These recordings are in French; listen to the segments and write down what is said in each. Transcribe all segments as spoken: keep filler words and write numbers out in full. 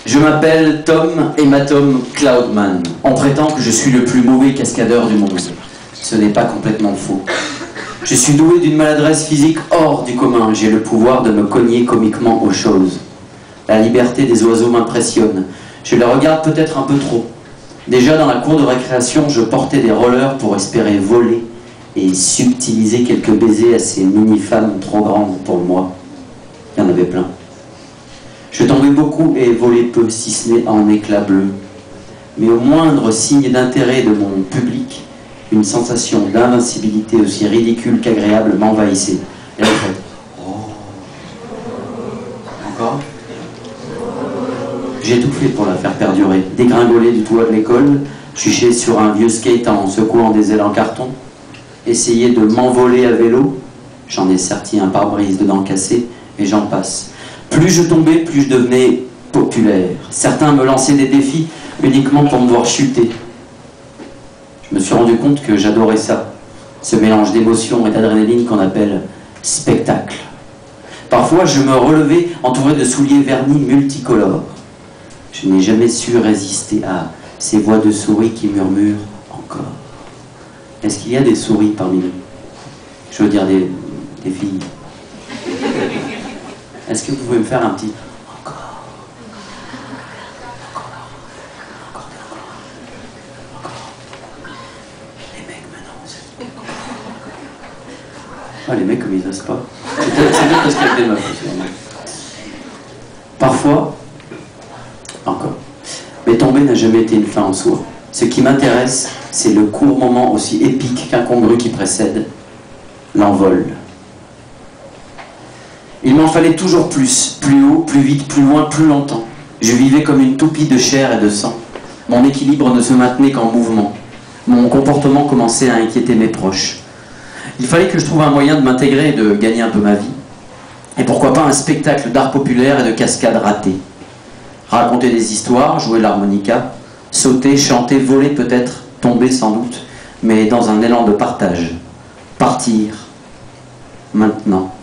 Je m'appelle Tom Hématome Cloudman. On prétend que je suis le plus mauvais cascadeur du monde. Ce n'est pas complètement faux. Je suis doué d'une maladresse physique hors du commun. J'ai le pouvoir de me cogner comiquement aux choses. La liberté des oiseaux m'impressionne. Je les regarde peut-être un peu trop. Déjà dans la cour de récréation, je portais des rollers pour espérer voler et subtiliser quelques baisers à ces mini-femmes trop grandes pour moi. Il y en avait plein. Je tombais beaucoup et volais peu, si ce n'est en éclats bleus. Mais au moindre signe d'intérêt de mon public, une sensation d'invincibilité aussi ridicule qu'agréable m'envahissait. Et en fait, oh. Encore. J'ai tout fait pour la faire perdurer. Dégringoler du toit de l'école, chucher sur un vieux skate en secouant des ailes en carton, essayer de m'envoler à vélo, j'en ai sorti un pare-brise dedans cassé, et j'en passe. Plus je tombais, plus je devenais populaire. Certains me lançaient des défis uniquement pour me voir chuter. Je me suis rendu compte que j'adorais ça, ce mélange d'émotions et d'adrénaline qu'on appelle spectacle. Parfois, je me relevais entouré de souliers vernis multicolores. Je n'ai jamais su résister à ces voix de souris qui murmurent encore. Est-ce qu'il y a des souris parmi nous? Je veux dire des, des filles. Est-ce que vous pouvez me faire un petit encore, encore, encore, encore, encore. Les mecs maintenant. Ah, les mecs comme ils osent pas. C'est peut-être parce qu'il y a des meufs. Parfois, encore. Mais tomber n'a jamais été une fin en soi. Ce qui m'intéresse, c'est le court moment aussi épique qu'incongru qui précède, l'envol. Il m'en fallait toujours plus, plus haut, plus vite, plus loin, plus longtemps. Je vivais comme une toupie de chair et de sang. Mon équilibre ne se maintenait qu'en mouvement. Mon comportement commençait à inquiéter mes proches. Il fallait que je trouve un moyen de m'intégrer et de gagner un peu ma vie. Et pourquoi pas un spectacle d'art populaire et de cascades ratées. Raconter des histoires, jouer l'harmonica, sauter, chanter, voler peut-être, tomber sans doute, mais dans un élan de partage. Partir. Maintenant.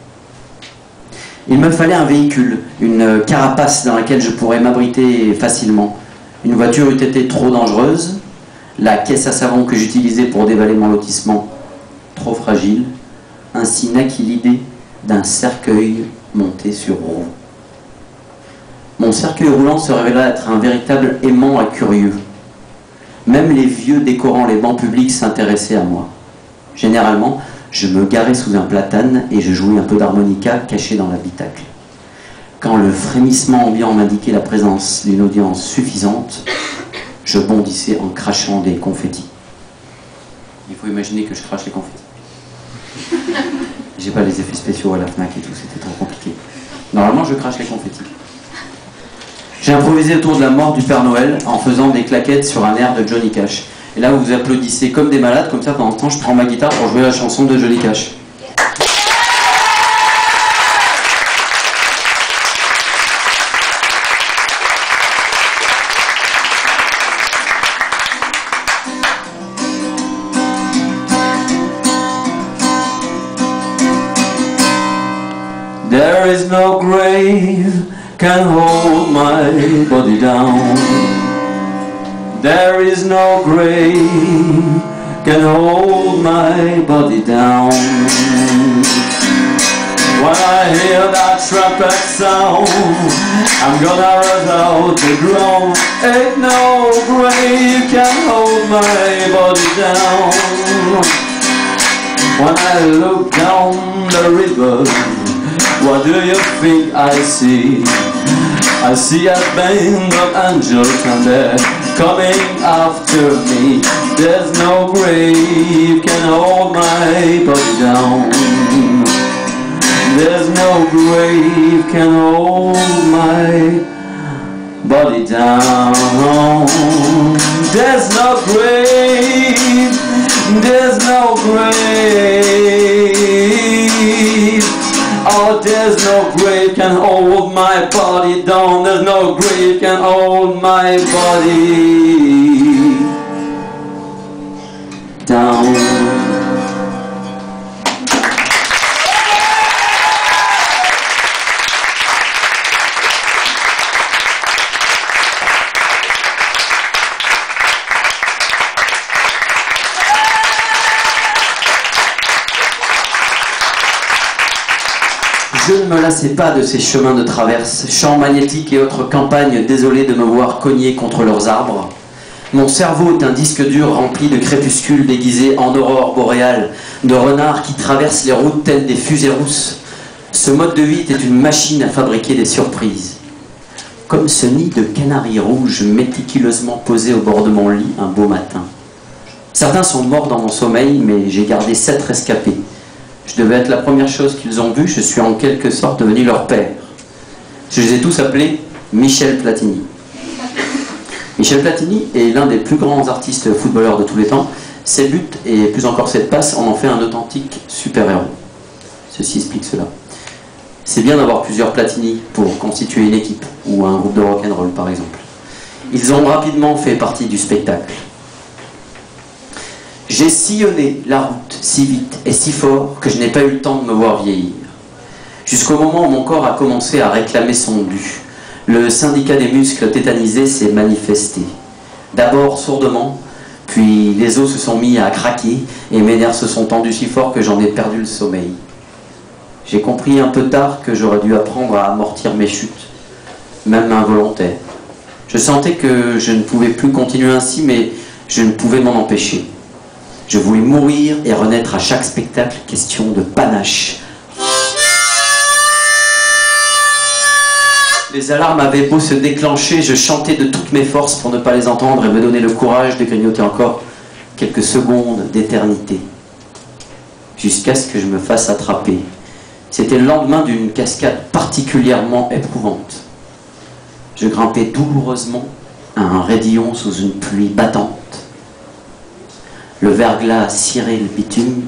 Il me fallait un véhicule, une carapace dans laquelle je pourrais m'abriter facilement. Une voiture eût été trop dangereuse, la caisse à savon que j'utilisais pour dévaler mon lotissement, trop fragile. Ainsi naquit l'idée d'un cercueil monté sur roue. Mon cercueil roulant se révéla être un véritable aimant à curieux. Même les vieux décorant les bancs publics s'intéressaient à moi. Généralement, je me garais sous un platane et je jouais un peu d'harmonica caché dans l'habitacle. Quand le frémissement ambiant m'indiquait la présence d'une audience suffisante, je bondissais en crachant des confettis. Il faut imaginer que je crache les confettis. J'ai pas les effets spéciaux à la Fnac et tout, c'était trop compliqué. Normalement, je crache les confettis. J'ai improvisé autour de la mort du Père Noël en faisant des claquettes sur un air de Johnny Cash. Et là, vous vous applaudissez comme des malades, comme ça, pendant ce temps, je prends ma guitare pour jouer la chanson de Johnny Cash. There is no grave can hold my body down. There is no grave can hold my body down. When I hear that trumpet sound, I'm gonna rush out the ground. Ain't no grave can hold my body down. When I look down the river, what do you think I see? I see a band of angels and they're coming after me. There's no grave can hold my body down. There's no grave can hold my body down. There's no grave, there's no grave. Oh, there's no grave can hold my body down. There's no grave can hold my body down. Je ne me lassais pas de ces chemins de traverse, champs magnétiques et autres campagnes désolées de me voir cogner contre leurs arbres. Mon cerveau est un disque dur rempli de crépuscules déguisés en aurore boréale, de renards qui traversent les routes telles des fusées rousses. Ce mode de vie était une machine à fabriquer des surprises. Comme ce nid de canaris rouges méticuleusement posé au bord de mon lit un beau matin. Certains sont morts dans mon sommeil, mais j'ai gardé sept rescapés. Je devais être la première chose qu'ils ont vue, je suis en quelque sorte devenu leur père. Je les ai tous appelés Michel Platini. Michel Platini est l'un des plus grands artistes footballeurs de tous les temps. Ses buts, et plus encore cette passe, en ont fait un authentique super-héros. Ceci explique cela. C'est bien d'avoir plusieurs Platini pour constituer une équipe, ou un groupe de rock'n'roll par exemple. Ils ont rapidement fait partie du spectacle. J'ai sillonné la route si vite et si fort que je n'ai pas eu le temps de me voir vieillir. Jusqu'au moment où mon corps a commencé à réclamer son dû. Le syndicat des muscles tétanisés s'est manifesté. D'abord sourdement, puis les os se sont mis à craquer et mes nerfs se sont tendus si fort que j'en ai perdu le sommeil. J'ai compris un peu tard que j'aurais dû apprendre à amortir mes chutes, même involontaires. Je sentais que je ne pouvais plus continuer ainsi, mais je ne pouvais m'en empêcher. Je voulais mourir et renaître à chaque spectacle, question de panache. Les alarmes avaient beau se déclencher, je chantais de toutes mes forces pour ne pas les entendre et me donner le courage de grignoter encore quelques secondes d'éternité. Jusqu'à ce que je me fasse attraper. C'était le lendemain d'une cascade particulièrement éprouvante. Je grimpais douloureusement à un raidillon sous une pluie battante. Le verglas cirait le bitume.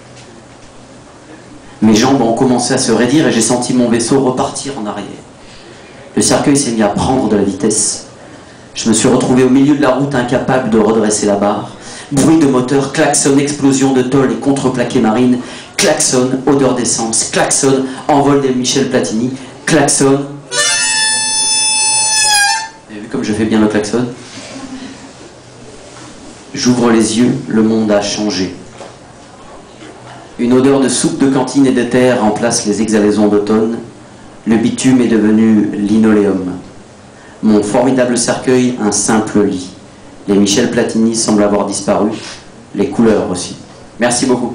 Mes jambes ont commencé à se raidir et j'ai senti mon vaisseau repartir en arrière. Le cercueil s'est mis à prendre de la vitesse. Je me suis retrouvé au milieu de la route, incapable de redresser la barre. Bruit de moteur, klaxon, explosion de tôle et contreplaqué marine, klaxon, odeur d'essence, klaxon, envol de Michel Platini, klaxon. Vous avez vu comme je fais bien le klaxon? J'ouvre les yeux, le monde a changé. Une odeur de soupe de cantine et de terre remplace les exhalaisons d'automne. Le bitume est devenu linoléum. Mon formidable cercueil, un simple lit. Les Michel Platini semblent avoir disparu, les couleurs aussi. Merci beaucoup.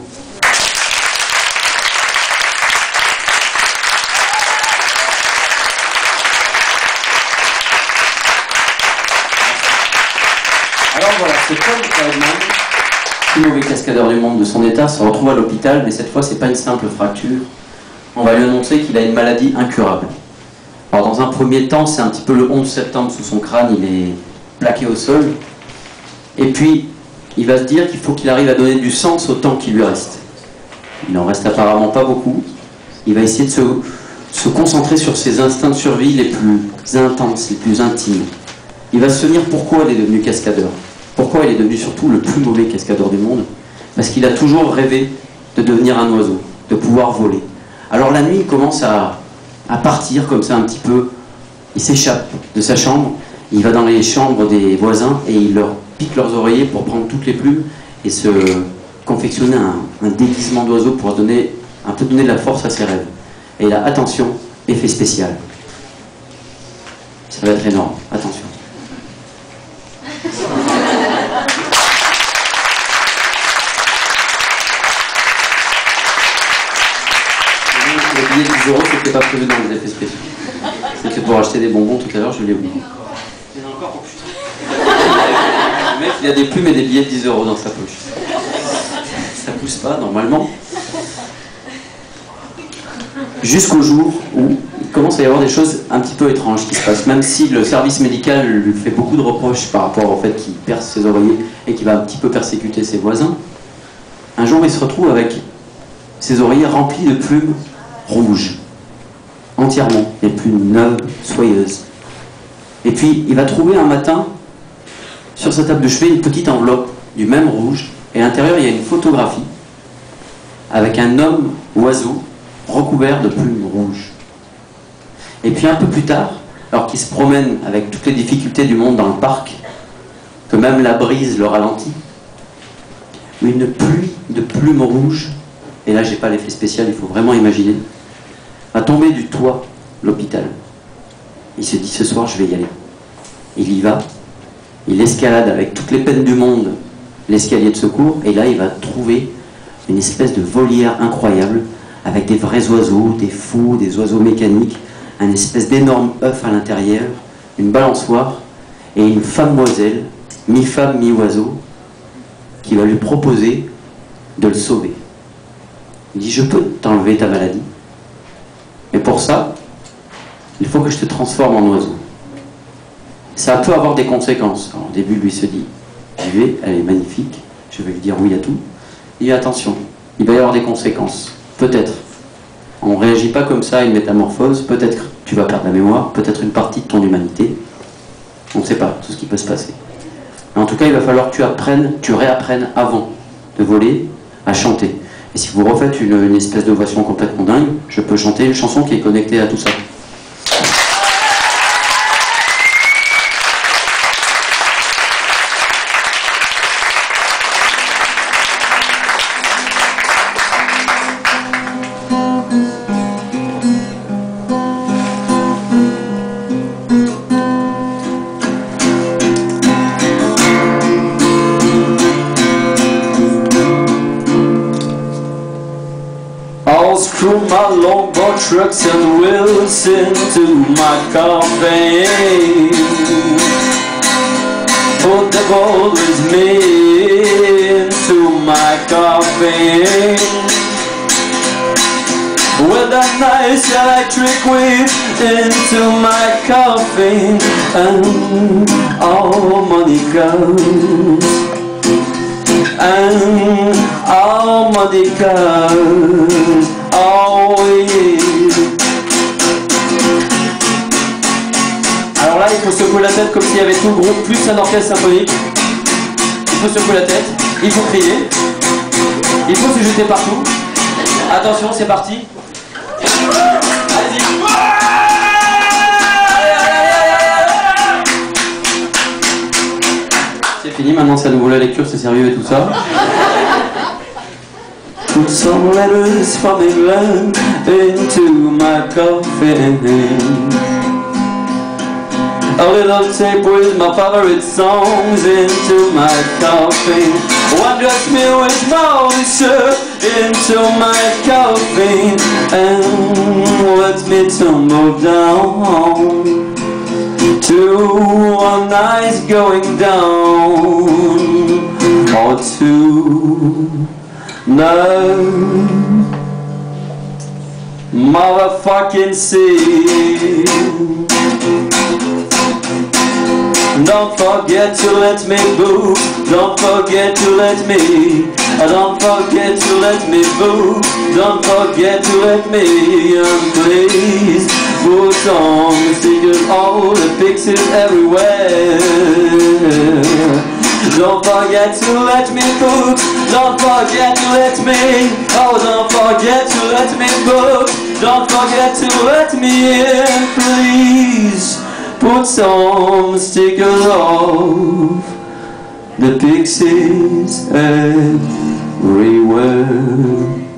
Alors voilà, ce Paul Feldman, plus mauvais cascadeur du monde de son état, se retrouve à l'hôpital, mais cette fois c'est pas une simple fracture. On va lui annoncer qu'il a une maladie incurable. Alors dans un premier temps, c'est un petit peu le onze septembre sous son crâne, il est plaqué au sol. Et puis, il va se dire qu'il faut qu'il arrive à donner du sens au temps qui lui reste. Il n'en reste apparemment pas beaucoup. Il va essayer de se, se concentrer sur ses instincts de survie les plus intenses, les plus intimes. Il va se souvenir pourquoi il est devenu cascadeur. Pourquoi il est devenu surtout le plus mauvais cascadeur du monde. Parce qu'il a toujours rêvé de devenir un oiseau, de pouvoir voler. Alors la nuit, il commence à, à partir comme ça un petit peu. Il s'échappe de sa chambre, il va dans les chambres des voisins et il leur pique leurs oreillers pour prendre toutes les plumes et se confectionner un, un déguisement d'oiseau pour donner, un peu donner de la force à ses rêves. Et là, attention, effet spécial. Ça va être énorme, attention. Le billet de dix euros, c'était pas prévu dans les effets spéciaux. C'était pour acheter des bonbons tout à l'heure, je l'ai oublié. Il y en a encore, oh putain. Le mec, il a des plumes et des billets de dix euros dans sa poche. Ça pousse pas, normalement. Jusqu'au jour où il commence à y avoir des choses un petit peu étranges qui se passent. Même si le service médical lui fait beaucoup de reproches par rapport au fait qu'il perce ses oreillers et qu'il va un petit peu persécuter ses voisins, un jour il se retrouve avec ses oreillers remplis de plumes rouges. Entièrement, les plumes neuves, soyeuses. Et puis, il va trouver un matin, sur sa table de chevet, une petite enveloppe du même rouge, et à l'intérieur, il y a une photographie avec un homme oiseau recouvert de plumes rouges. Et puis un peu plus tard, alors qu'il se promène avec toutes les difficultés du monde dans le parc, que même la brise le ralentit, une pluie de plumes rouges, et là j'ai pas l'effet spécial, il faut vraiment imaginer, va tomber du toit de l'hôpital. Il se dit ce soir je vais y aller. Il y va, il escalade avec toutes les peines du monde l'escalier de secours et là il va trouver une espèce de volière incroyable avec des vrais oiseaux, des fous, des oiseaux mécaniques, un espèce d'énorme œuf à l'intérieur, une balançoire et une femme-moiselle, mi-femme, mi-oiseau, qui va lui proposer de le sauver. Il dit, je peux t'enlever ta maladie, mais pour ça, il faut que je te transforme en oiseau. Ça peut avoir des conséquences. Alors, au début, lui se dit, j'y vais, elle est magnifique, je vais lui dire oui à tout. Il dit, attention, il va y avoir des conséquences. Peut-être. On ne réagit pas comme ça à une métamorphose. Peut-être que tu vas perdre la mémoire, peut-être une partie de ton humanité. On ne sait pas tout ce qui peut se passer. Mais en tout cas, il va falloir que tu apprennes, tu réapprennes avant de voler à chanter. Et si vous refaites une, une espèce d'ovation complètement dingue, je peux chanter une chanson qui est connectée à tout ça. I'll screw my longboard trucks and wheels into my coffin. Put the ball with me into my coffin. With a nice electric whip into my coffin. And harmonicas. And harmonicas, oh yeah. Alors là, il faut secouer la tête comme s'il y avait tout le groupe, plus un orchestre symphonique. Il faut secouer la tête, il faut crier, il faut se jeter partout. Attention, c'est parti. Allez-y. C'est fini, maintenant c'est à nouveau la lecture, c'est sérieux et tout ça. Put some letters from England into my coffin. A little tape with my favorite songs into my coffin. One dress me with Maurice into my coffin. And let me tumble down to a nice going down or to no motherfucking sea. Don't forget to let me boo. Don't forget to let me. Don't forget to let me boo. Don't forget to let me. And please put on the stickers, all the pixels everywhere. Don't forget to let me book. Don't forget to let me. Oh, don't forget to let me book. Don't forget to let me in, please. Put some stickers of the pixies everywhere.